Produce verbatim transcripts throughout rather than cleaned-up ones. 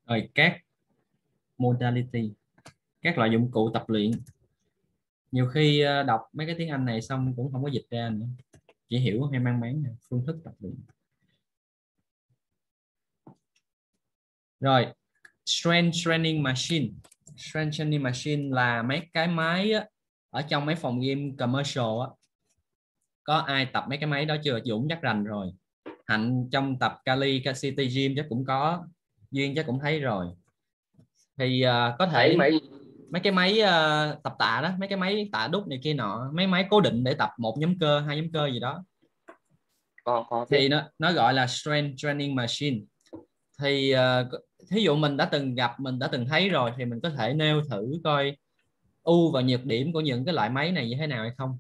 Rồi các modality, các loại dụng cụ tập luyện. Nhiều khi ờ, đọc mấy cái tiếng Anh này xong cũng không có dịch ra nữa, chỉ hiểu hay mang máng phương thức tập luyện. Rồi strength training machine. Strength training machine là mấy cái máy á, ở trong mấy phòng game commercial á. Có ai tập mấy cái máy đó chưa? Dũng chắc rành rồi. Hạnh trong tập Cali City Gym chắc cũng có, Duyên chắc cũng thấy rồi. Thì uh, có thể máy máy mấy cái máy uh, tập tạ đó, mấy cái máy tạ đúc này kia nọ, mấy máy cố định để tập một nhóm cơ, hai nhóm cơ gì đó, có có biết. thì nó nó gọi là strength training machine. Thì uh, thí dụ mình đã từng gặp, mình đã từng thấy rồi, thì mình có thể nêu thử coi ưu và nhược điểm của những cái loại máy này như thế nào hay không.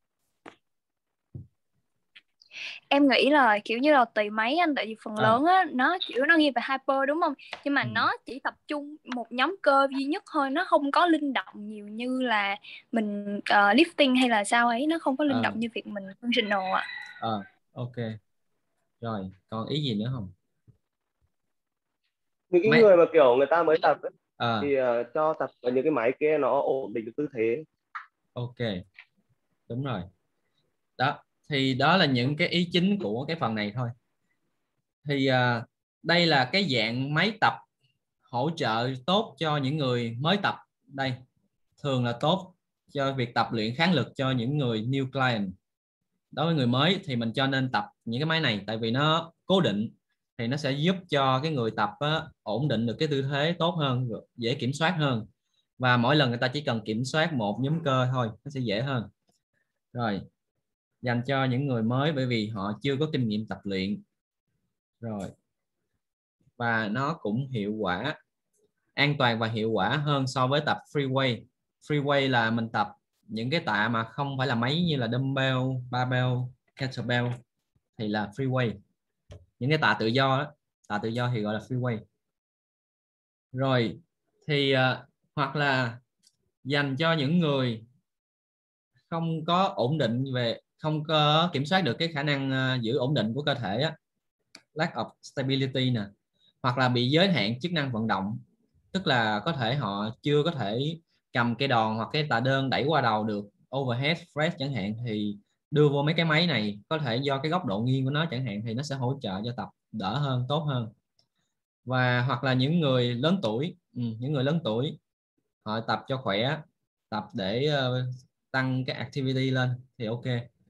Em nghĩ là kiểu như là tùy máy anh, tại vì phần À. lớn á nó kiểu nó ghi về hyper đúng không, nhưng mà Ừ. nó chỉ tập trung một nhóm cơ duy nhất thôi, nó không có linh động nhiều như là mình uh, lifting hay là sao ấy, nó không có linh À. động như việc mình functional ạ. À. Ok. Rồi còn ý gì nữa không? Những cái Máy. người mà kiểu người ta mới tập ấy, À. thì uh, cho tập vào những cái máy kia nó ổn định được tư thế. Ok, đúng rồi. Đó, thì đó là những cái ý chính của cái phần này thôi. Thì à, đây là cái dạng máy tập hỗ trợ tốt cho những người mới tập. Đây thường là tốt cho việc tập luyện kháng lực cho những người new client. Đối với người mới thì mình cho nên tập những cái máy này, tại vì nó cố định, thì nó sẽ giúp cho cái người tập á, ổn định được cái tư thế tốt hơn, dễ kiểm soát hơn, và mỗi lần người ta chỉ cần kiểm soát một nhóm cơ thôi, nó sẽ dễ hơn. Rồi, dành cho những người mới bởi vì họ chưa có kinh nghiệm tập luyện. Rồi, và nó cũng hiệu quả, an toàn và hiệu quả hơn so với tập free weight. Free weight là mình tập những cái tạ mà không phải là máy như là dumbbell, barbell, kettlebell, thì là free weight. Những cái tạ tự do đó, tạ tự do thì gọi là free weight. Rồi thì uh, hoặc là dành cho những người không có ổn định về, không có kiểm soát được cái khả năng uh, giữ ổn định của cơ thể á, lack of stability nè, hoặc là bị giới hạn chức năng vận động, tức là có thể họ chưa có thể cầm cây đòn hoặc cái tạ đơn đẩy qua đầu được, overhead press chẳng hạn, thì đưa vô mấy cái máy này, có thể do cái góc độ nghiêng của nó chẳng hạn, thì nó sẽ hỗ trợ cho tập đỡ hơn, tốt hơn. Và hoặc là những người lớn tuổi, ừ, những người lớn tuổi họ tập cho khỏe, tập để uh, tăng cái activity lên thì ok.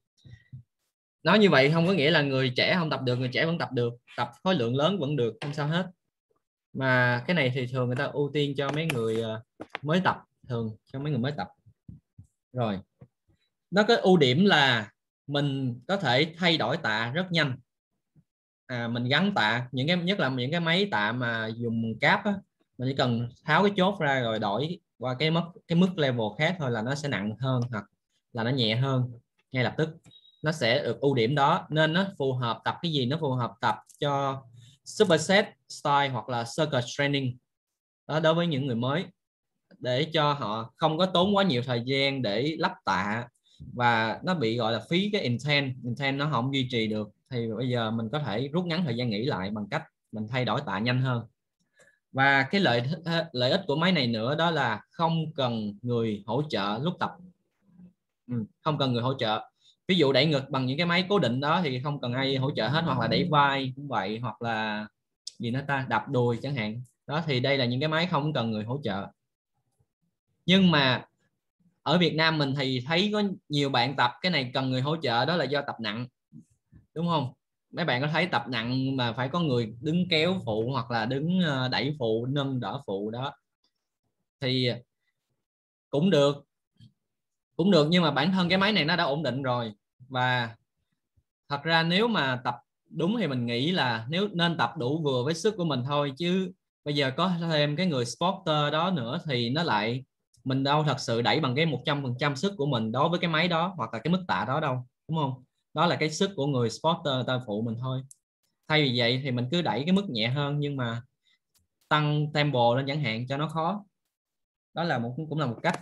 Nói như vậy không có nghĩa là người trẻ không tập được, người trẻ vẫn tập được, tập khối lượng lớn vẫn được, không sao hết. Mà cái này thì thường người ta ưu tiên cho mấy người mới tập, thường cho mấy người mới tập. Rồi, nó có ưu điểm là mình có thể thay đổi tạ rất nhanh. À, mình gắn tạ, những cái nhất là những cái máy tạ mà dùng cáp á, mình chỉ cần tháo cái chốt ra rồi đổi qua cái mức cái mức level khác thôi là nó sẽ nặng hơn hoặc là nó nhẹ hơn ngay lập tức. Nó sẽ được ưu điểm đó, nên nó phù hợp tập cái gì, nó phù hợp tập cho superset style hoặc là circuit training đó, đối với những người mới, để cho họ không có tốn quá nhiều thời gian để lắp tạ, và nó bị gọi là phí cái intent intent nó không duy trì được, thì bây giờ mình có thể rút ngắn thời gian nghỉ lại bằng cách mình thay đổi tạ nhanh hơn. Và cái lợi lợi ích của máy này nữa đó là không cần người hỗ trợ lúc tập. Ừ, không cần người hỗ trợ. Ví dụ đẩy ngực bằng những cái máy cố định đó thì không cần ai hỗ trợ hết, hoặc là đẩy vai cũng vậy, hoặc là gì nữa ta, đạp đùi chẳng hạn đó, thì đây là những cái máy không cần người hỗ trợ. Nhưng mà ở Việt Nam mình thì thấy có nhiều bạn tập cái này cần người hỗ trợ, đó là do tập nặng, đúng không? Mấy bạn có thấy tập nặng mà phải có người đứng kéo phụ, hoặc là đứng đẩy phụ, nâng đỡ phụ đó, thì cũng được, cũng được nhưng mà bản thân cái máy này nó đã ổn định rồi. Và thật ra nếu mà tập đúng thì mình nghĩ là nếu nên tập đủ vừa với sức của mình thôi, chứ bây giờ có thêm cái người spotter đó nữa thì nó lại, mình đâu thật sự đẩy bằng cái một trăm phần trăm sức của mình đối với cái máy đó hoặc là cái mức tạ đó đâu, đúng không? Đó là cái sức của người spotter ta phụ mình thôi. Thay vì vậy thì mình cứ đẩy cái mức nhẹ hơn nhưng mà tăng tempo lên chẳng hạn cho nó khó. Đó là một cũng là một cách.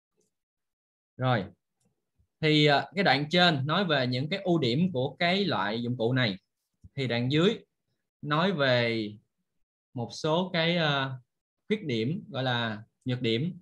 Rồi thì cái đoạn trên nói về những cái ưu điểm của cái loại dụng cụ này, thì đoạn dưới nói về một số cái uh, khuyết điểm, gọi là nhược điểm.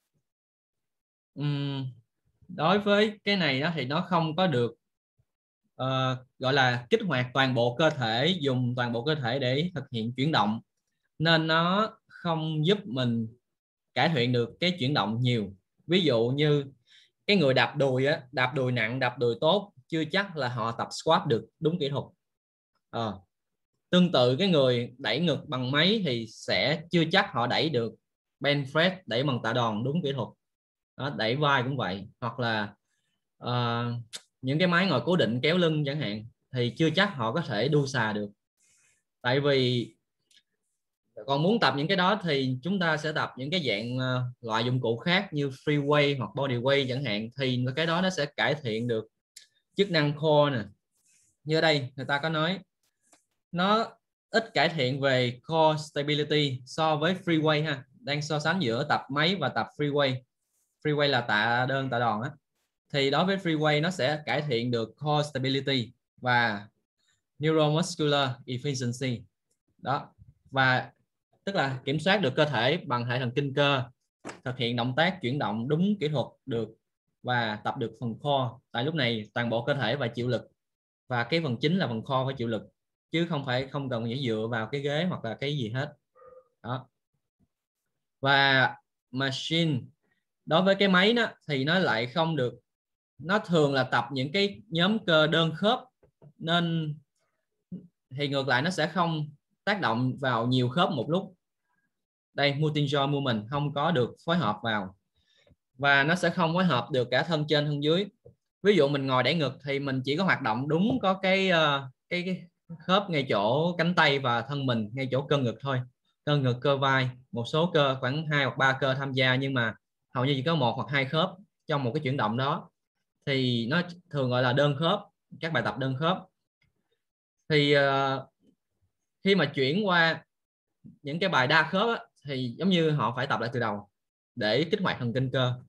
Uhm, đối với cái này đó thì nó không có được uh, gọi là kích hoạt toàn bộ cơ thể, dùng toàn bộ cơ thể để thực hiện chuyển động, nên nó không giúp mình cải thiện được cái chuyển động nhiều. Ví dụ như cái người đạp đùi á, đạp đùi nặng, đạp đùi tốt, chưa chắc là họ tập squat được đúng kỹ thuật. À, tương tự cái người đẩy ngực bằng máy thì sẽ chưa chắc họ đẩy được bench press, đẩy bằng tạ đòn đúng kỹ thuật. Đó, đẩy vai cũng vậy, hoặc là uh, những cái máy ngồi cố định kéo lưng chẳng hạn, thì chưa chắc họ có thể đu xà được. Tại vì còn muốn tập những cái đó thì chúng ta sẽ tập những cái dạng uh, loại dụng cụ khác như free weight hoặc body weight chẳng hạn, thì cái đó nó sẽ cải thiện được chức năng core nè. Như ở đây người ta có nói nó ít cải thiện về core stability so với free weight ha, đang so sánh giữa tập máy và tập free weight. Free weight là tạ đơn, tạ đòn á, thì đối với free weight nó sẽ cải thiện được core stability và neuromuscular efficiency đó, và tức là kiểm soát được cơ thể bằng hệ thần kinh cơ, thực hiện động tác chuyển động đúng kỹ thuật được, và tập được phần core. Tại lúc này toàn bộ cơ thể và chịu lực, và cái phần chính là phần core và chịu lực, chứ không phải không cần phải dựa vào cái ghế hoặc là cái gì hết đó. Và machine đối với cái máy đó thì nó lại không được, nó thường là tập những cái nhóm cơ đơn khớp, nên thì ngược lại nó sẽ không tác động vào nhiều khớp một lúc. Đây, multi-joint movement không có được phối hợp vào, và nó sẽ không phối hợp được cả thân trên thân dưới. Ví dụ mình ngồi đẩy ngực thì mình chỉ có hoạt động đúng có cái cái, cái khớp ngay chỗ cánh tay và thân mình, ngay chỗ cơ ngực thôi, cơ ngực, cơ vai, một số cơ khoảng hai hoặc ba cơ tham gia, nhưng mà hầu như chỉ có một hoặc hai khớp trong một cái chuyển động đó, thì nó thường gọi là đơn khớp, các bài tập đơn khớp. Thì uh, khi mà chuyển qua những cái bài đa khớp á, thì giống như họ phải tập lại từ đầu để kích hoạt thần kinh cơ.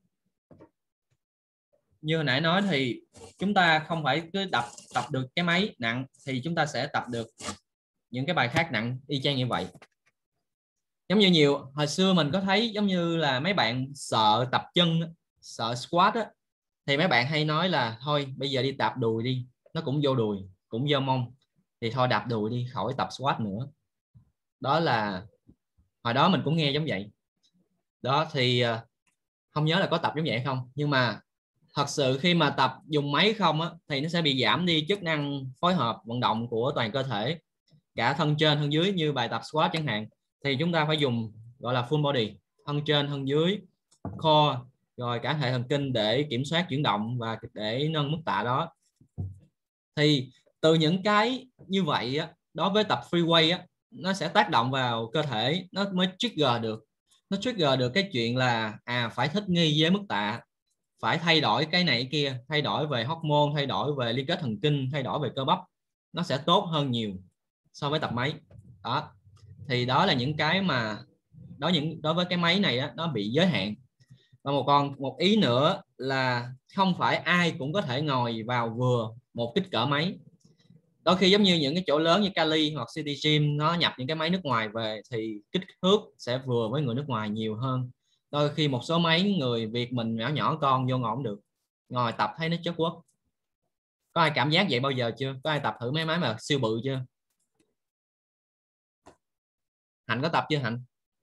Như hồi nãy nói thì chúng ta không phải cứ tập tập được cái máy nặng thì chúng ta sẽ tập được những cái bài khác nặng y chang như vậy. Giống như nhiều hồi xưa mình có thấy giống như là mấy bạn sợ tập chân, sợ squat á, thì mấy bạn hay nói là thôi bây giờ đi tập đùi đi, nó cũng vô đùi cũng vô mông, thì thôi đạp đùi đi khỏi tập squat nữa. Đó là hồi đó mình cũng nghe giống vậy đó, thì không nhớ là có tập giống vậy không, nhưng mà thật sự khi mà tập dùng máy không á, thì nó sẽ bị giảm đi chức năng phối hợp vận động của toàn cơ thể, cả thân trên thân dưới. Như bài tập squat chẳng hạn thì chúng ta phải dùng gọi là full body, thân trên thân dưới, core, rồi cả hệ thần kinh để kiểm soát chuyển động và để nâng mức tạ đó. Thì từ những cái như vậy á, đối với tập free weight á, nó sẽ tác động vào cơ thể, nó mới trigger được nó trigger được cái chuyện là à phải thích nghi với mức tạ, phải thay đổi cái này cái kia, thay đổi về hormone, thay đổi về liên kết thần kinh, thay đổi về cơ bắp, nó sẽ tốt hơn nhiều so với tập máy đó. Thì đó là những cái mà đó những đối với cái máy này á, nó bị giới hạn. Và một còn một ý nữa là không phải ai cũng có thể ngồi vào vừa một kích cỡ máy. Đôi khi giống như những cái chỗ lớn như Cali hoặc City Gym nó nhập những cái máy nước ngoài về thì kích thước sẽ vừa với người nước ngoài nhiều hơn. Đôi khi một số máy người Việt mình nhỏ nhỏ con vô ngồi không được, ngồi tập thấy nó chất quất. Có ai cảm giác vậy bao giờ chưa? Có ai tập thử mấy máy mà siêu bự chưa? Hạnh có tập chưa Hạnh?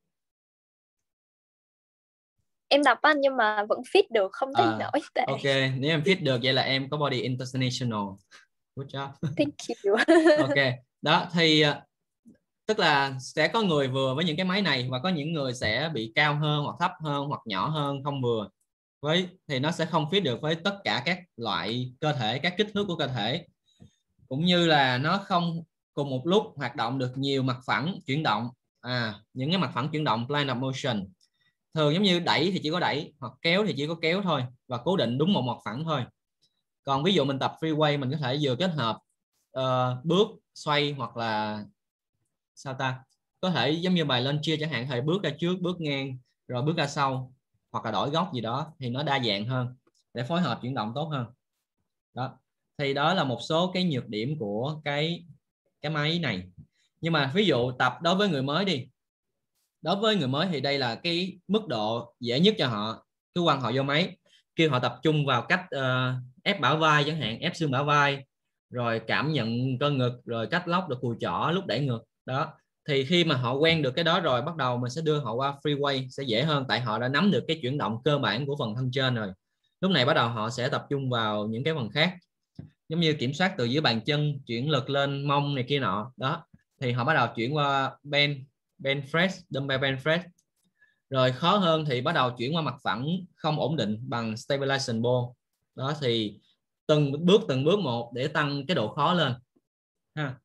Em tập anh nhưng mà vẫn fit được, không thấy à, nổi tệ. Ok, nếu em fit được vậy là em có body international. Good job. Thank you. Ok, đó thì tức là sẽ có người vừa với những cái máy này, và có những người sẽ bị cao hơn hoặc thấp hơn hoặc nhỏ hơn, không vừa với, thì nó sẽ không fit được với tất cả các loại cơ thể, các kích thước của cơ thể, cũng như là nó không cùng một lúc hoạt động được nhiều mặt phẳng chuyển động. À, những cái mặt phẳng chuyển động plane of motion thường giống như đẩy thì chỉ có đẩy, hoặc kéo thì chỉ có kéo thôi, và cố định đúng một mặt phẳng thôi. Còn ví dụ mình tập free weight, mình có thể vừa kết hợp uh, bước xoay, hoặc là sao ta, có thể giống như bài lên chia chẳng hạn, thầy bước ra trước, bước ngang, rồi bước ra sau, hoặc là đổi góc gì đó, thì nó đa dạng hơn để phối hợp chuyển động tốt hơn đó. Thì đó là một số cái nhược điểm của cái cái máy này. Nhưng mà ví dụ tập đối với người mới đi, đối với người mới thì đây là cái mức độ dễ nhất cho họ. Cứ quăng họ vô máy, kêu họ tập trung vào cách uh, ép bả vai chẳng hạn, ép xương bả vai, rồi cảm nhận cơ ngực, rồi cách lóc được cùi chỏ lúc đẩy ngực đó. Thì khi mà họ quen được cái đó rồi, bắt đầu mình sẽ đưa họ qua free weight sẽ dễ hơn, tại họ đã nắm được cái chuyển động cơ bản của phần thân trên rồi. Lúc này bắt đầu họ sẽ tập trung vào những cái phần khác, giống như kiểm soát từ dưới bàn chân, chuyển lực lên mông này kia nọ đó. Thì họ bắt đầu chuyển qua bench bench press, dumbbell bench press. Rồi khó hơn thì bắt đầu chuyển qua mặt phẳng không ổn định bằng stabilization ball đó. Thì từng bước từng bước một để tăng cái độ khó lên ha.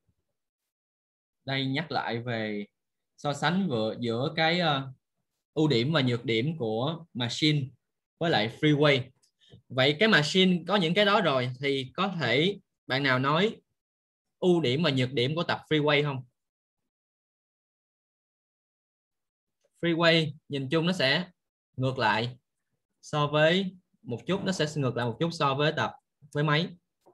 Đây nhắc lại về so sánh vừa giữa cái uh, ưu điểm và nhược điểm của machine với lại free weight. Vậy cái machine có những cái đó rồi thì có thể bạn nào nói ưu điểm và nhược điểm của tập free weight không? Free weight nhìn chung nó sẽ ngược lại so với một chút, nó sẽ ngược lại một chút so với tập với máy.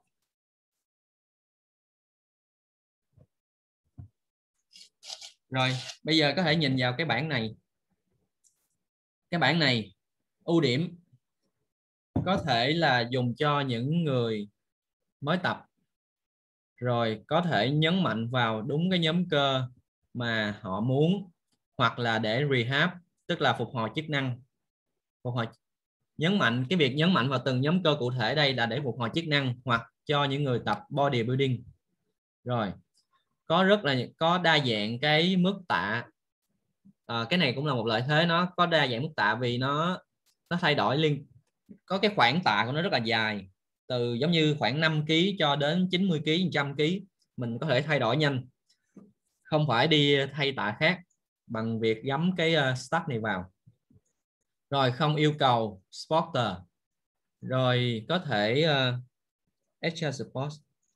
Rồi bây giờ có thể nhìn vào cái bảng này. Cái bảng này ưu điểm có thể là dùng cho những người mới tập, rồi có thể nhấn mạnh vào đúng cái nhóm cơ mà họ muốn, hoặc là để rehab, tức là phục hồi chức năng. Phục hồi nhấn mạnh cái việc nhấn mạnh vào từng nhóm cơ cụ thể đây là để phục hồi chức năng, hoặc cho những người tập bodybuilding. Rồi có rất là có đa dạng cái mức tạ. À, cái này cũng là một lợi thế, nó có đa dạng mức tạ vì nó nó thay đổi liên, có cái khoảng tạ của nó rất là dài, từ giống như khoảng năm ki lô gam cho đến chín mươi ki lô gam, một trăm ki lô gam, mình có thể thay đổi nhanh, không phải đi thay tạ khác bằng việc gắm cái uh, stud này vào. Rồi không yêu cầu spotter, rồi có thể uh, extra support,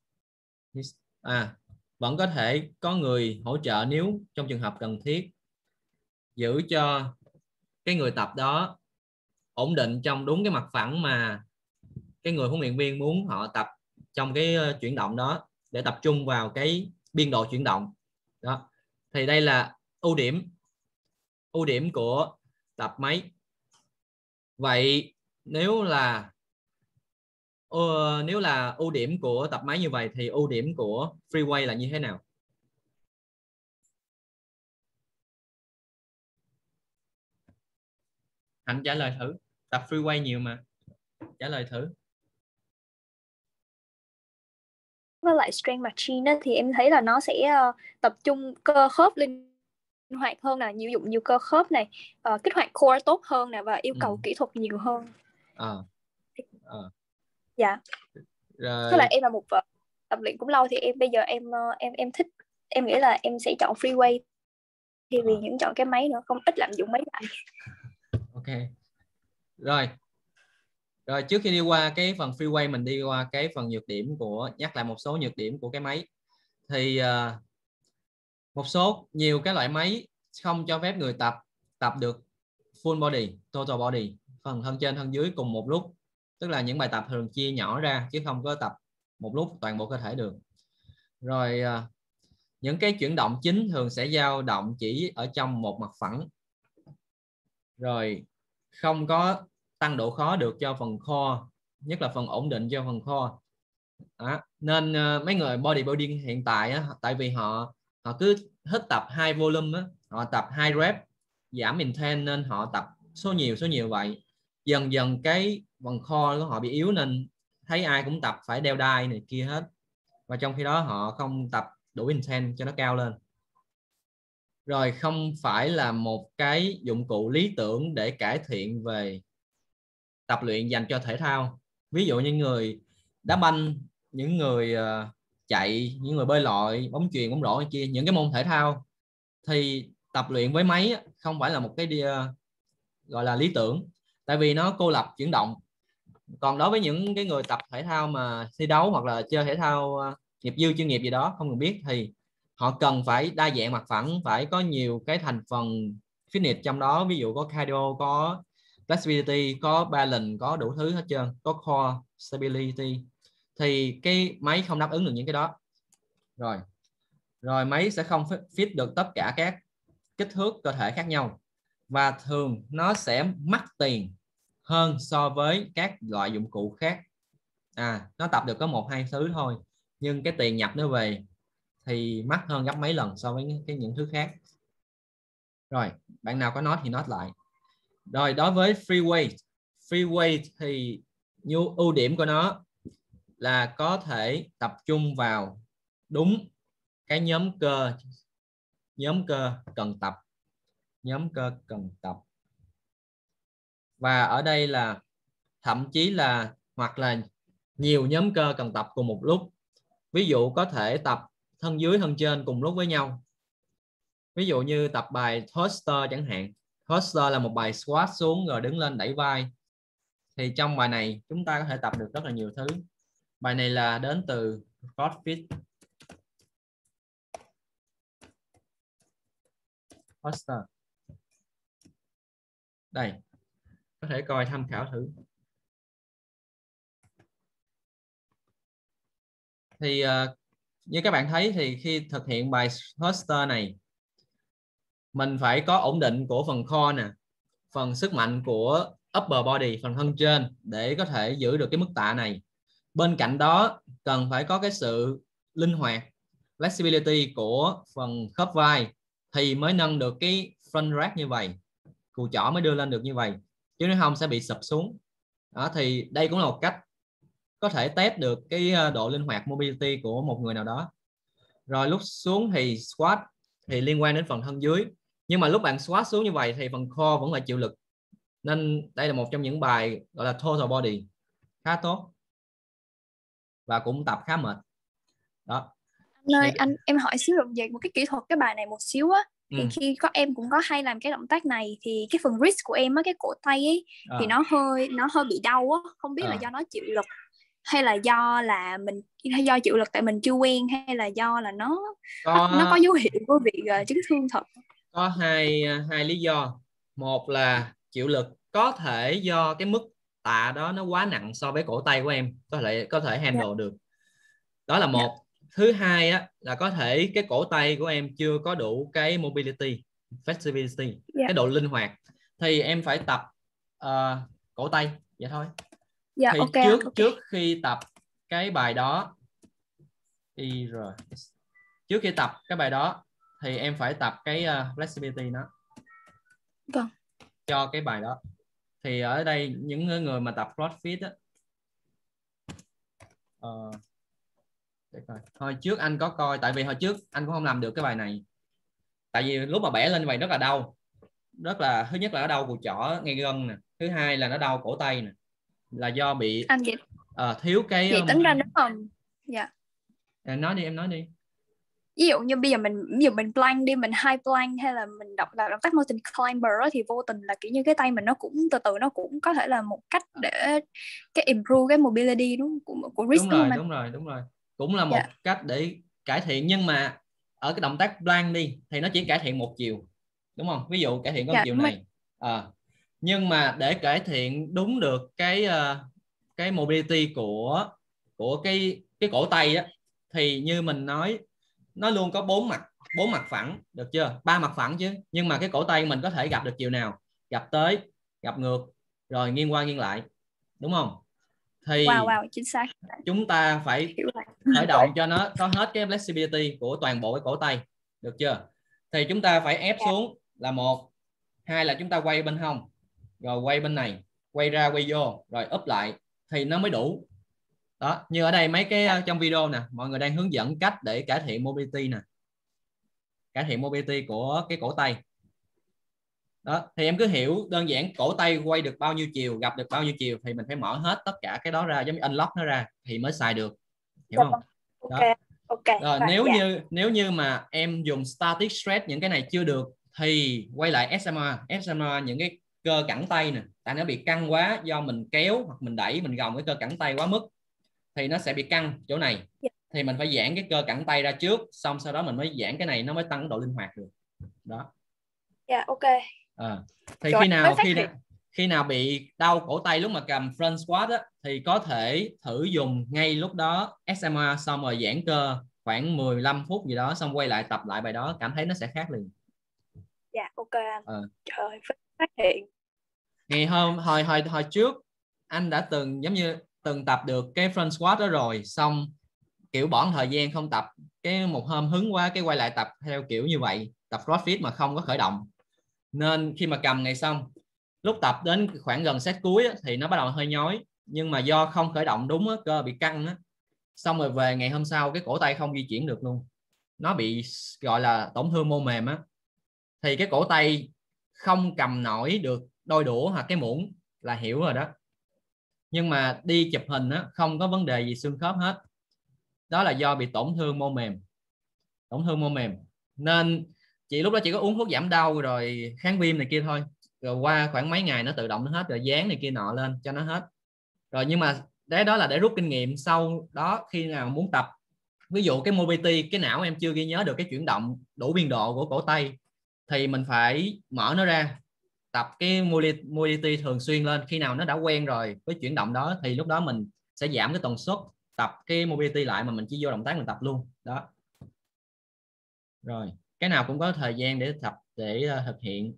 à vẫn có thể có người hỗ trợ nếu trong trường hợp cần thiết, giữ cho cái người tập đó ổn định trong đúng cái mặt phẳng mà cái người huấn luyện viên muốn họ tập trong cái chuyển động đó, để tập trung vào cái biên độ chuyển động đó. Thì đây là ưu điểm ưu điểm của tập máy. Vậy nếu là uh, nếu là ưu điểm của tập máy như vậy thì ưu điểm của free weight là như thế nào? Hạnh trả lời thử, tập free weight nhiều mà, trả lời thử. Với lại strength machine đó, thì em thấy là nó sẽ uh, tập trung cơ khớp linh hoạt hơn nè, nhiều dụng nhiều cơ khớp này, uh, kích hoạt core tốt hơn nè, và yêu cầu ừ. kỹ thuật nhiều hơn. À. À. Dạ. Rồi. Với lại em là một uh, tập luyện cũng lâu, thì em bây giờ em uh, em em thích, em nghĩ là em sẽ chọn free weight thì vì à. những chọn cái máy nữa, không ít lạm dụng máy lại. Ok. Rồi. Rồi trước khi đi qua cái phần free weight, mình đi qua cái phần nhược điểm của, nhắc lại một số nhược điểm của cái máy. Thì uh, một số nhiều cái loại máy không cho phép người tập tập được full body, total body, phần thân trên thân dưới cùng một lúc. Tức là những bài tập thường chia nhỏ ra chứ không có tập một lúc toàn bộ cơ thể được. Rồi uh, những cái chuyển động chính thường sẽ dao động chỉ ở trong một mặt phẳng. Rồi không có tăng độ khó được cho phần core, nhất là phần ổn định cho phần core. Đó. Nên uh, mấy người bodybuilding hiện tại á, tại vì họ họ cứ thích tập hai volume á, họ tập hai rep, giảm intense nên họ tập số nhiều số nhiều vậy. Dần dần cái phần core của họ bị yếu, nên thấy ai cũng tập phải đeo đai này kia hết, và trong khi đó họ không tập đủ intense cho nó cao lên. Rồi không phải là một cái dụng cụ lý tưởng để cải thiện về tập luyện dành cho thể thao. Ví dụ như người đá banh, những người uh, chạy, những người bơi lội, bóng chuyền, bóng rổ này kia, những cái môn thể thao thì tập luyện với máy không phải là một cái uh, gọi là lý tưởng, tại vì nó cô lập chuyển động. Còn đối với những cái người tập thể thao mà thi đấu hoặc là chơi thể thao uh, nghiệp dư chuyên nghiệp gì đó không cần biết, thì họ cần phải đa dạng mặt phẳng, phải có nhiều cái thành phần fitness trong đó, ví dụ có cardio, có flexibility, có balance, có đủ thứ hết trơn, có core stability, thì cái máy không đáp ứng được những cái đó. Rồi Rồi máy sẽ không fit được tất cả các kích thước cơ thể khác nhau và thường nó sẽ mắc tiền hơn so với các loại dụng cụ khác. À, nó tập được có một hai thứ thôi nhưng cái tiền nhập nó về thì mắc hơn gấp mấy lần so với cái những thứ khác. Rồi, bạn nào có nói thì nói lại. Rồi, đối với free weight, free weight thì như ưu điểm của nó là có thể tập trung vào đúng cái nhóm cơ nhóm cơ cần tập nhóm cơ cần tập và ở đây là thậm chí là hoặc là nhiều nhóm cơ cần tập cùng một lúc. Ví dụ có thể tập thân dưới thân trên cùng lúc với nhau. Ví dụ như tập bài thruster chẳng hạn. Thruster là một bài squat xuống rồi đứng lên đẩy vai. Thì trong bài này chúng ta có thể tập được rất là nhiều thứ. Bài này là đến từ CrossFit. Thruster. Đây, có thể coi tham khảo thử. Thì uh, như các bạn thấy thì khi thực hiện bài thruster này mình phải có ổn định của phần core nè, phần sức mạnh của upper body, phần thân trên để có thể giữ được cái mức tạ này. Bên cạnh đó cần phải có cái sự linh hoạt, flexibility của phần khớp vai thì mới nâng được cái front rack như vậy, cùi chỏ mới đưa lên được như vậy, chứ nếu không sẽ bị sụp xuống. Đó, thì đây cũng là một cách có thể test được cái độ linh hoạt mobility của một người nào đó. Rồi lúc xuống thì squat thì liên quan đến phần thân dưới, nhưng mà lúc bạn squat xuống như vậy thì phần core vẫn là chịu lực, nên đây là một trong những bài gọi là total body khá tốt và cũng tập khá mệt. Đó. Anh ơi, anh em hỏi xíu được về một cái kỹ thuật cái bài này một xíu á. Thì ừ. khi có em cũng có hay làm cái động tác này thì cái phần wrist của em á, cái cổ tay ấy à. thì nó hơi nó hơi bị đau á, không biết à. là do nó chịu lực hay là do là mình hay do chịu lực tại mình chưa quen hay là do là nó có, nó có dấu hiệu của việc uh, chấn thương thật. Có hai hai lý do. Một là chịu lực có thể do cái mức tạ đó nó quá nặng so với cổ tay của em, có thể có thể handle yeah. được. Đó là một. Yeah. Thứ hai á là có thể cái cổ tay của em chưa có đủ cái mobility, flexibility, yeah. cái độ linh hoạt thì em phải tập uh, cổ tay vậy thôi. Yeah, thì okay, trước okay. trước khi tập cái bài đó thì rồi trước khi tập cái bài đó thì em phải tập cái uh, flexibility nó vâng. cho cái bài đó. Thì ở đây những người mà tập CrossFit á, uh, hồi trước anh có coi, tại vì hồi trước anh cũng không làm được cái bài này, tại vì lúc mà bẻ lên như vậy rất là đau, rất là thứ nhất là nó đau cùi chỏ ngay gân nè, thứ hai là nó đau cổ tay nè, là do bị anh vậy uh, thiếu cái vậy tính ra nếu mà dạ yeah. nói đi em nói đi. Ví dụ như bây giờ mình ví dụ mình plank đi, mình high plank hay là mình đọc là động tác mountain climber đó, thì vô tình là kiểu như cái tay mình nó cũng từ từ nó cũng có thể là một cách để cái improve cái mobility đúng của của wrist. Đúng rồi, đúng rồi, đúng rồi. Cũng là một yeah. cách để cải thiện, nhưng mà ở cái động tác plank đi thì nó chỉ cải thiện một chiều, đúng không? Ví dụ cải thiện có yeah, chiều này. À, nhưng mà để cải thiện đúng được cái uh, cái mobility của của cái cái cổ tay á, thì như mình nói nó luôn có bốn mặt, bốn mặt phẳng, được chưa? Ba mặt phẳng chứ, nhưng mà cái cổ tay mình có thể gặp được chiều nào, gặp tới, gặp ngược, rồi nghiêng qua nghiêng lại, đúng không? Thì wow, wow, chính xác. Chúng ta phải khởi động cho nó có hết cái flexibility của toàn bộ cái cổ tay, được chưa? Thì chúng ta phải ép xuống là một, hai là chúng ta quay bên hông, rồi quay bên này, quay ra quay vô, rồi úp lại thì nó mới đủ. Đó, như ở đây mấy cái trong video nè, mọi người đang hướng dẫn cách để cải thiện mobility nè, cải thiện mobility của cái cổ tay. Đó, thì em cứ hiểu đơn giản cổ tay quay được bao nhiêu chiều, gặp được bao nhiêu chiều thì mình phải mở hết tất cả cái đó ra, giống như unlock nó ra thì mới xài được, hiểu không? Ok, đó. ok. Rồi, nếu dạ. như nếu như mà em dùng static stretch những cái này chưa được thì quay lại ét em rờ, ét em rờ những cái cơ cẳng tay nè, tại nó bị căng quá do mình kéo hoặc mình đẩy, mình gồng cái cơ cẳng tay quá mức thì nó sẽ bị căng chỗ này. Yeah. Thì mình phải giãn cái cơ cẳng tay ra trước, xong sau đó mình mới giãn cái này, nó mới tăng độ linh hoạt được. Đó. Dạ, yeah, ok. À, thì Rồi, khi nào khi nào, khi nào bị đau cổ tay lúc mà cầm front squat á, thì có thể thử dùng ngay lúc đó ét em rờ xong rồi giãn cơ khoảng mười lăm phút gì đó, xong quay lại tập lại bài đó, cảm thấy nó sẽ khác liền. Dạ ok anh. Ờ. Trời ơi, phát hiện. Ngày hôm hồi hồi hồi trước anh đã từng giống như từng tập được cái front squat đó rồi, xong kiểu bỏ thời gian không tập, cái một hôm hứng quá cái quay lại tập theo kiểu như vậy, tập CrossFit mà không có khởi động, nên khi mà cầm ngày xong, lúc tập đến khoảng gần set cuối á, thì nó bắt đầu hơi nhói, nhưng mà do không khởi động đúng á, cơ bị căng á, xong rồi về ngày hôm sau cái cổ tay không di chuyển được luôn, nó bị gọi là tổn thương mô mềm á, thì cái cổ tay không cầm nổi được đôi đũa hoặc cái muỗng là hiểu rồi đó, nhưng mà đi chụp hình á, không có vấn đề gì xương khớp hết, đó là do bị tổn thương mô mềm, tổn thương mô mềm nên chị lúc đó chỉ có uống thuốc giảm đau rồi kháng viêm này kia thôi, rồi qua khoảng mấy ngày nó tự động nó hết, rồi dán này kia nọ lên cho nó hết rồi. Nhưng mà đấy, đó là để rút kinh nghiệm sau đó khi nào muốn tập, ví dụ cái mobility, cái não em chưa ghi nhớ được cái chuyển động đủ biên độ của cổ tay, thì mình phải mở nó ra, tập cái mobility thường xuyên lên, khi nào nó đã quen rồi với chuyển động đó thì lúc đó mình sẽ giảm cái tần suất tập cái mobility lại, mà mình chỉ vô động tác mình tập luôn đó. Rồi cái nào cũng có thời gian để tập, để uh, thực hiện.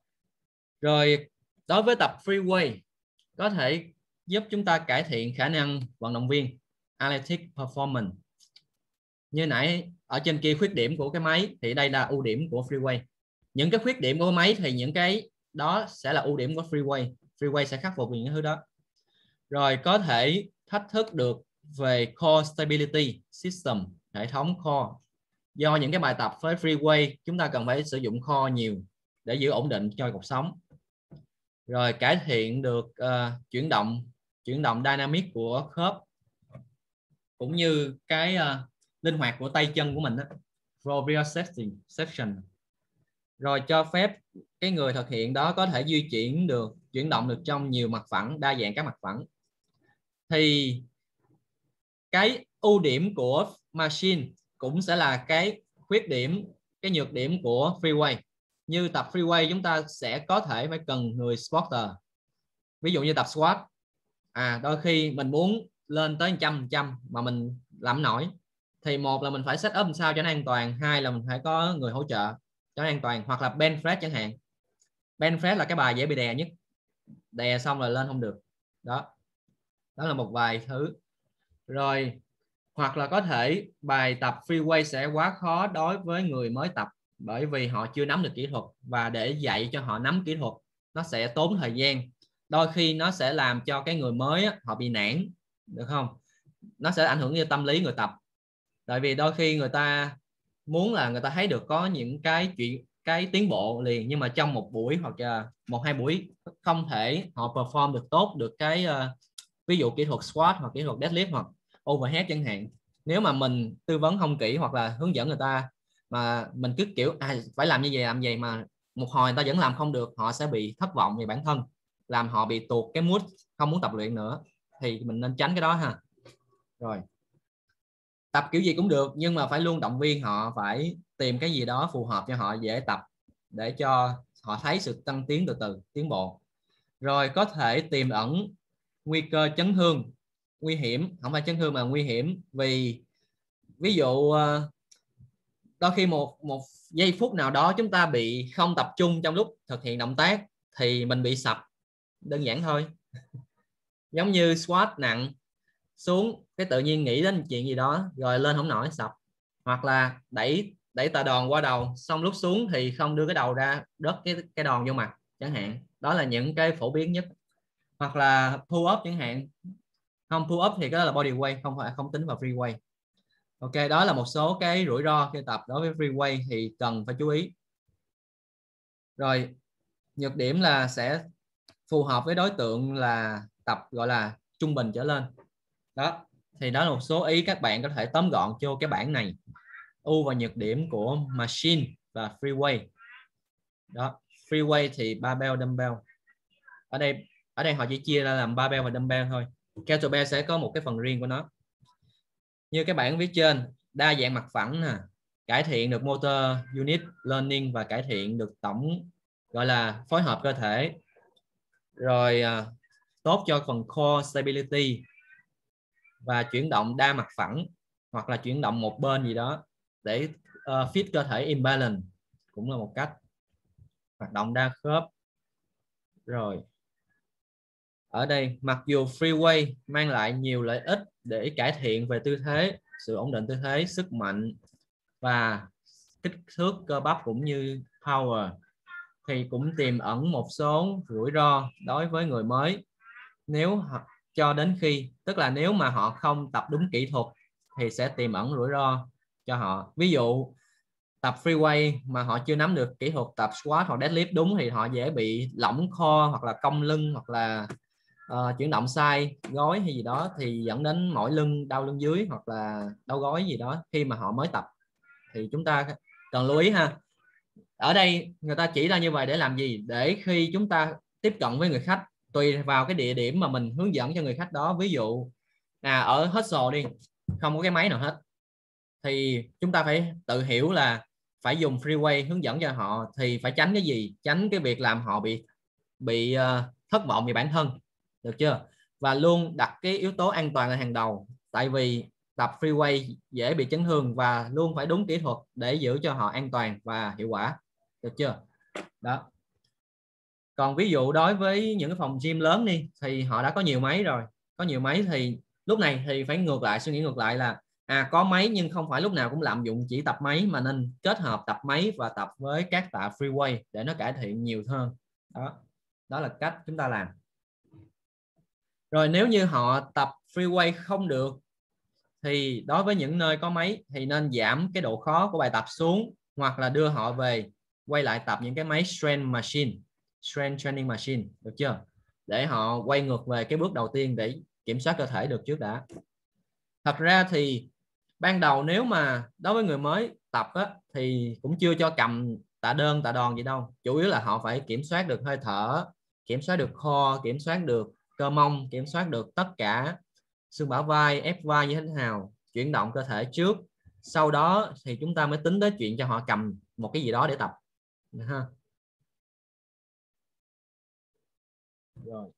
Rồi đối với tập free weight có thể giúp chúng ta cải thiện khả năng vận động viên, athletic performance. Như nãy ở trên kia khuyết điểm của cái máy thì đây là ưu điểm của free weight. Những cái khuyết điểm của máy thì những cái đó sẽ là ưu điểm của free weight. Free weight sẽ khắc phục những thứ đó. Rồi có thể thách thức được về core stability system, hệ thống core. Do những cái bài tập với free weight chúng ta cần phải sử dụng core nhiều để giữ ổn định cho cuộc sống. Rồi cải thiện được uh, chuyển động chuyển động dynamic của khớp, cũng như cái uh, linh hoạt của tay chân của mình đó. Proprioception. Rồi cho phép cái người thực hiện đó có thể di chuyển được, chuyển động được trong nhiều mặt phẳng, đa dạng các mặt phẳng. Thì cái ưu điểm của machine cũng sẽ là cái khuyết điểm, cái nhược điểm của free weight. Như tập free weight chúng ta sẽ có thể phải cần người spotter. Ví dụ như tập squat, à đôi khi mình muốn lên tới một trăm phần trăm mà mình làm nổi, thì một là mình phải set up làm sao cho nó an toàn, hai là mình phải có người hỗ trợ cho nó an toàn. Hoặc là bench press chẳng hạn, bench press là cái bài dễ bị đè nhất, đè xong rồi lên không được đó. Đó là một vài thứ. Rồi hoặc là có thể bài tập free weight sẽ quá khó đối với người mới tập, bởi vì họ chưa nắm được kỹ thuật, và để dạy cho họ nắm kỹ thuật nó sẽ tốn thời gian, đôi khi nó sẽ làm cho cái người mới á, họ bị nản, được không? Nó sẽ ảnh hưởng đến tâm lý người tập, tại vì đôi khi người ta muốn là người ta thấy được có những cái chuyện, cái tiến bộ liền, nhưng mà trong một buổi hoặc là một hai buổi không thể họ perform được tốt được cái uh, ví dụ kỹ thuật squat hoặc kỹ thuật deadlift hoặc overhead chẳng hạn. Nếu mà mình tư vấn không kỹ hoặc là hướng dẫn người ta mà mình cứ kiểu à, phải làm như vậy làm vậy mà một hồi người ta vẫn làm không được, họ sẽ bị thất vọng về bản thân, làm họ bị tuột cái mood, không muốn tập luyện nữa. Thì mình nên tránh cái đó ha. Rồi tập kiểu gì cũng được, nhưng mà phải luôn động viên họ phải tìm cái gì đó phù hợp cho họ dễ tập, để cho họ thấy sự tăng tiến từ từ, tiến bộ. Rồi có thể tiềm ẩn nguy cơ chấn thương, nguy hiểm, không phải chấn thương mà nguy hiểm, vì ví dụ đôi khi một một giây phút nào đó chúng ta bị không tập trung trong lúc thực hiện động tác thì mình bị sập, đơn giản thôi. Giống như squat nặng xuống cái tự nhiên nghĩ đến chuyện gì đó rồi lên không nổi, sập. Hoặc là đẩy đẩy tạ đòn qua đầu, xong lúc xuống thì không đưa cái đầu ra đớt cái cái đòn vô mặt chẳng hạn. Đó là những cái phổ biến nhất. Hoặc là pull up chẳng hạn. Không, pull up thì cái đó là body weight, không phải không tính vào free weight. Ok, đó là một số cái rủi ro khi tập đối với free weight thì cần phải chú ý. Rồi nhược điểm là sẽ phù hợp với đối tượng là tập gọi là trung bình trở lên. Đó, thì đó là một số ý các bạn có thể tóm gọn cho cái bảng này. Ưu và nhược điểm của machine và free weight. Đó, free weight thì barbell, dumbbell. Ở đây ở đây họ chỉ chia ra làm barbell và dumbbell thôi. Kettlebell sẽ có một cái phần riêng của nó. Như cái bảng phía trên, đa dạng mặt phẳng nè, cải thiện được motor unit learning và cải thiện được tổng gọi là phối hợp cơ thể. Rồi à, tốt cho phần core stability và chuyển động đa mặt phẳng. hoặc là chuyển động một bên gì đó để uh, fit cơ thể imbalance, cũng là một cách. Hoạt động đa khớp. Rồi ở đây mặc dù free weight mang lại nhiều lợi ích để cải thiện về tư thế, sự ổn định tư thế, sức mạnh và kích thước cơ bắp cũng như power, thì cũng tiềm ẩn một số rủi ro đối với người mới nếu cho đến khi, tức là nếu mà họ không tập đúng kỹ thuật thì sẽ tiềm ẩn rủi ro cho họ. Ví dụ tập free weight mà họ chưa nắm được kỹ thuật tập squat hoặc deadlift đúng thì họ dễ bị lỏng core hoặc là cong lưng hoặc là uh, chuyển động sai gối hay gì đó, thì dẫn đến mỏi lưng, đau lưng dưới hoặc là đau gối gì đó khi mà họ mới tập. Thì chúng ta cần lưu ý ha. Ở đây người ta chỉ ra như vậy để làm gì? Để khi chúng ta tiếp cận với người khách, tùy vào cái địa điểm mà mình hướng dẫn cho người khách đó. Ví dụ à, ở hustle đi, không có cái máy nào hết, thì chúng ta phải tự hiểu là phải dùng free weight hướng dẫn cho họ, thì phải tránh cái gì? Tránh cái việc làm họ bị bị uh, thất vọng về bản thân, được chưa? Và luôn đặt cái yếu tố an toàn là hàng đầu, tại vì tập free weight dễ bị chấn thương, và luôn phải đúng kỹ thuật để giữ cho họ an toàn và hiệu quả, được chưa? Đó. Còn ví dụ đối với những cái phòng gym lớn đi, thì họ đã có nhiều máy rồi, có nhiều máy thì lúc này thì phải ngược lại, suy nghĩ ngược lại là à có máy nhưng không phải lúc nào cũng lạm dụng chỉ tập máy, mà nên kết hợp tập máy và tập với các tạ free weight để nó cải thiện nhiều hơn. Đó, đó là cách chúng ta làm. Rồi nếu như họ tập free weight không được thì đối với những nơi có máy thì nên giảm cái độ khó của bài tập xuống, hoặc là đưa họ về quay lại tập những cái máy strength machine, strength training machine, được chưa? Để họ quay ngược về cái bước đầu tiên để kiểm soát cơ thể được trước đã. Thật ra thì ban đầu nếu mà đối với người mới tập á, thì cũng chưa cho cầm tạ đơn tạ đòn gì đâu, chủ yếu là họ phải kiểm soát được hơi thở, kiểm soát được core, kiểm soát được cơ mông, kiểm soát được tất cả xương bả vai, ép vai như thế nào, chuyển động cơ thể trước, sau đó thì chúng ta mới tính tới chuyện cho họ cầm một cái gì đó để tập ha. Rồi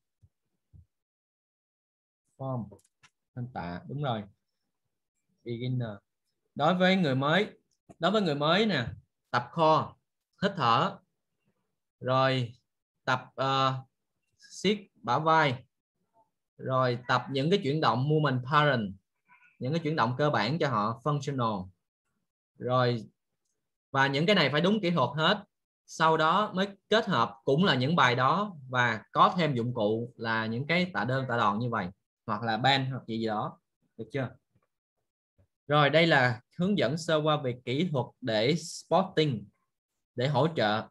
form thanh tạ, đúng rồi, beginner. Đối với người mới, đối với người mới nè, tập core, hít thở, rồi tập uh, siết bả vai, rồi tập những cái chuyển động movement pattern, những cái chuyển động cơ bản cho họ functional, rồi và những cái này phải đúng kỹ thuật hết. Sau đó mới kết hợp cũng là những bài đó và có thêm dụng cụ là những cái tạ đơn tạ đòn như vậy, hoặc là band hoặc gì gì đó, được chưa? Rồi đây là hướng dẫn sơ qua về kỹ thuật để spotting, để hỗ trợ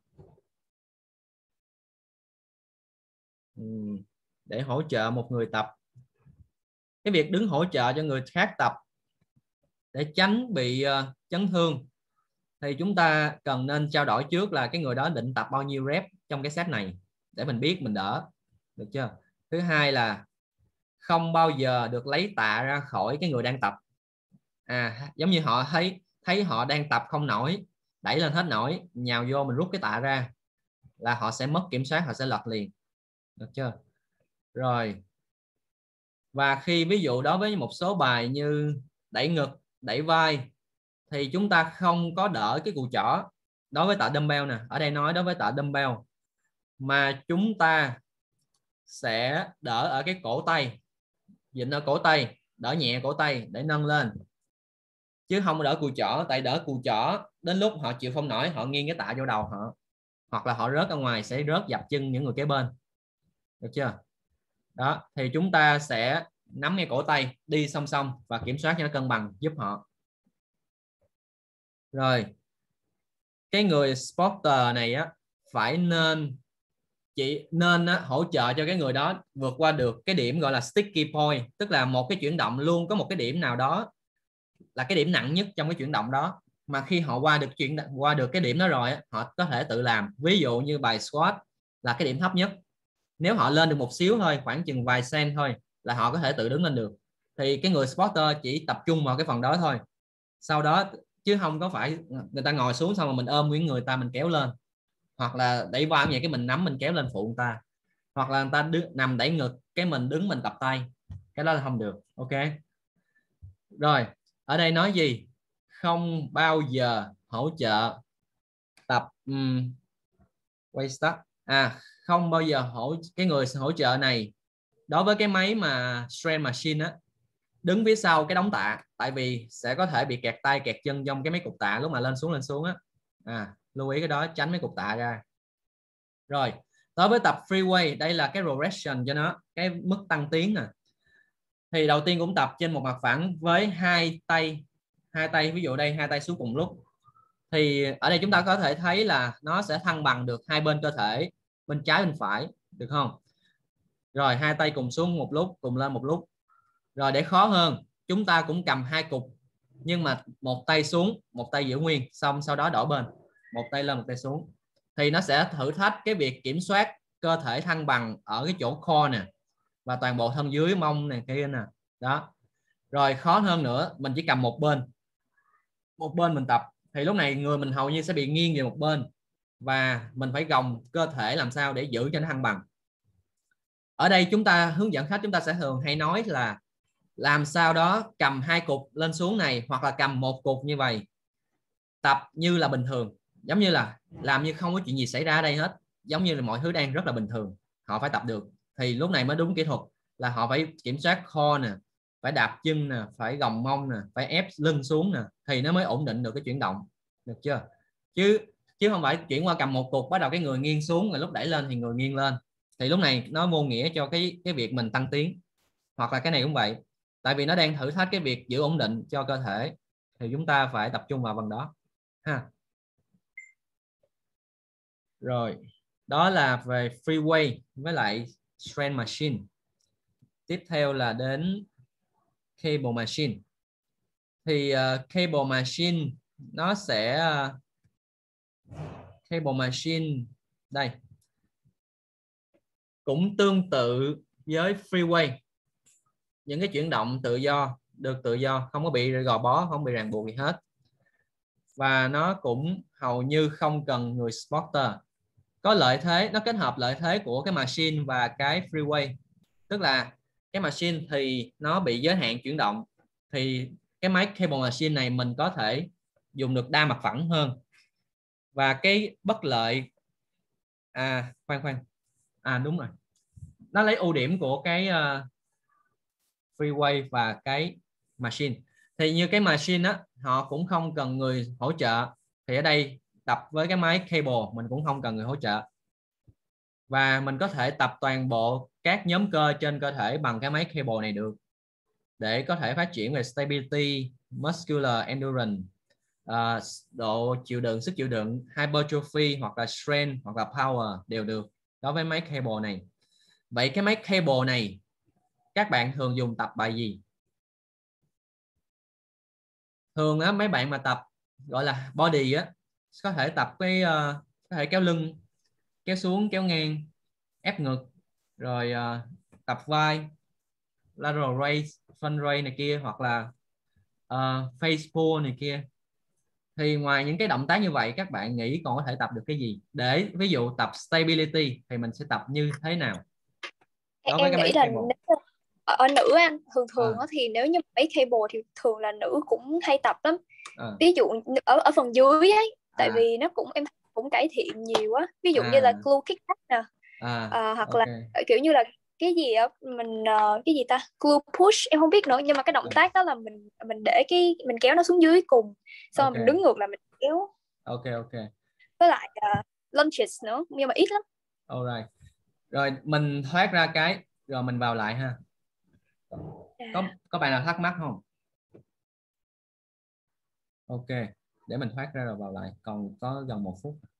để hỗ trợ một người tập. Cái việc đứng hỗ trợ cho người khác tập để tránh bị uh, chấn thương thì chúng ta cần nên trao đổi trước là cái người đó định tập bao nhiêu rep trong cái set này để mình biết mình đỡ, được chưa? Thứ hai là không bao giờ được lấy tạ ra khỏi cái người đang tập. À, giống như họ thấy thấy họ đang tập không nổi, đẩy lên hết nổi, nhào vô mình rút cái tạ ra là họ sẽ mất kiểm soát, họ sẽ lật liền, được chưa? Rồi, và khi ví dụ đối với một số bài như đẩy ngực, đẩy vai thì chúng ta không có đỡ cái cùi chỏ đối với tạ dumbbell nè, ở đây nói đối với tạ dumbbell, mà chúng ta sẽ đỡ ở cái cổ tay, dịnh ở cổ tay, đỡ nhẹ cổ tay để nâng lên, chứ không đỡ cùi chỏ. Tại đỡ cùi chỏ đến lúc họ chịu không nổi, họ nghiêng cái tạ vô đầu họ, hoặc là họ rớt ra ngoài sẽ rớt dập chân những người kế bên, được chưa? Đó, thì chúng ta sẽ nắm ngay cổ tay đi song song và kiểm soát cho nó cân bằng giúp họ. Rồi cái người spotter này á phải nên chỉ nên á, hỗ trợ cho cái người đó vượt qua được cái điểm gọi là sticky point, tức là một cái chuyển động luôn có một cái điểm nào đó là cái điểm nặng nhất trong cái chuyển động đó, mà khi họ qua được chuyển qua được cái điểm đó rồi á, họ có thể tự làm. Ví dụ như bài squat là cái điểm thấp nhất, nếu họ lên được một xíu thôi, khoảng chừng vài cent thôi là họ có thể tự đứng lên được, thì cái người spotter chỉ tập trung vào cái phần đó thôi, sau đó chứ không có phải người ta ngồi xuống xong rồi mình ôm nguyên người ta mình kéo lên, hoặc là đẩy vai vậy cái mình nắm mình kéo lên phụ người ta, hoặc là người ta đứng, nằm đẩy ngực cái mình đứng mình tập tay, cái đó là không được. Ok rồi, ở đây nói gì? Không bao giờ hỗ trợ tập um, wait stop. À, không bao giờ hỗ cái người hỗ trợ này đối với cái máy mà Strength Machine á, đứng phía sau cái đống tạ, tại vì sẽ có thể bị kẹt tay kẹt chân trong cái mấy cục tạ lúc mà lên xuống lên xuống á. À, lưu ý cái đó, tránh mấy cục tạ ra. Rồi đối với tập freeway, đây là cái progression cho nó, cái mức tăng tiến nè. Thì đầu tiên cũng tập trên một mặt phẳng với hai tay, hai tay ví dụ đây, hai tay xuống cùng lúc. Thì ở đây chúng ta có thể thấy là nó sẽ thăng bằng được hai bên cơ thể, bên trái bên phải, được không? Rồi hai tay cùng xuống một lúc, cùng lên một lúc. Rồi để khó hơn, chúng ta cũng cầm hai cục nhưng mà một tay xuống, một tay giữ nguyên, xong sau đó đổi bên, một tay lên một tay xuống. Thì nó sẽ thử thách cái việc kiểm soát cơ thể thăng bằng ở cái chỗ core nè, và toàn bộ thân dưới mông này kia nè. Đó. Rồi khó hơn nữa, mình chỉ cầm một bên, một bên mình tập, thì lúc này người mình hầu như sẽ bị nghiêng về một bên, và mình phải gồng cơ thể làm sao để giữ cho nó thăng bằng. Ở đây chúng ta hướng dẫn khách, chúng ta sẽ thường hay nói là làm sao đó cầm hai cục lên xuống này, hoặc là cầm một cục như vậy, tập như là bình thường, giống như là làm như không có chuyện gì xảy ra ở đây hết, giống như là mọi thứ đang rất là bình thường. Họ phải tập được, thì lúc này mới đúng kỹ thuật, là họ phải kiểm soát core nè, phải đạp chân nè, phải gồng mông nè, phải ép lưng xuống nè, thì nó mới ổn định được cái chuyển động, được chưa? Chứ chứ không phải chuyển qua cầm một cục bắt đầu cái người nghiêng xuống, rồi lúc đẩy lên thì người nghiêng lên, thì lúc này nó vô nghĩa cho cái cái việc mình tăng tiến. Hoặc là cái này cũng vậy, tại vì nó đang thử thách cái việc giữ ổn định cho cơ thể, thì chúng ta phải tập trung vào phần đó ha. Rồi đó là về freeway với lại strength machine. Tiếp theo là đến cable machine. Thì uh, cable machine nó sẽ uh, cable machine đây cũng tương tự với freeway, những cái chuyển động tự do, được tự do, không có bị gò bó, không bị ràng buộc gì hết, và nó cũng hầu như không cần người spotter. Có lợi thế, nó kết hợp lợi thế của cái machine và cái freeway, tức là cái machine thì nó bị giới hạn chuyển động, thì cái máy cable machine này mình có thể dùng được đa mặt phẳng hơn. Và cái bất lợi à khoan khoan à đúng rồi, nó lấy ưu điểm của cái uh, freeway và cái machine. Thì như cái machine á, họ cũng không cần người hỗ trợ, thì ở đây tập với cái máy cable mình cũng không cần người hỗ trợ, và mình có thể tập toàn bộ các nhóm cơ trên cơ thể bằng cái máy cable này được, để có thể phát triển về stability, muscular endurance, uh, độ chịu đựng, sức chịu đựng, hypertrophy hoặc là strength hoặc là power đều được đối với máy cable này. Vậy cái máy cable này các bạn thường dùng tập bài gì? Thường á, mấy bạn mà tập gọi là body á, có thể tập cái uh, có thể kéo lưng, kéo xuống, kéo ngang, ép ngực, rồi uh, tập vai, lateral raise, front raise này kia, hoặc là uh, face pull này kia. Thì ngoài những cái động tác như vậy, các bạn nghĩ còn có thể tập được cái gì? Để ví dụ tập stability thì mình sẽ tập như thế nào? Đối với em cái nghĩ là nếu, ở, ở nữ anh thường thường à. thì nếu như mấy cable thì thường là nữ cũng hay tập lắm. À. Ví dụ ở ở phần dưới ấy, tại à. vì nó cũng em cũng cải thiện nhiều á. Ví dụ à. như là glute kick back nè, à. à, hoặc okay. là kiểu như là cái gì á, mình uh, cái gì ta, glute push em không biết nữa, nhưng mà cái động à. tác đó là mình mình để cái mình kéo nó xuống dưới cùng, xong okay. rồi mình đứng ngược là mình kéo. Ok ok. Với lại uh, lunges nữa, nhưng mà ít lắm. Alright. Rồi mình thoát ra cái rồi mình vào lại ha. Có có bạn nào thắc mắc không? Ok, để mình thoát ra rồi vào lại, còn có gần một phút.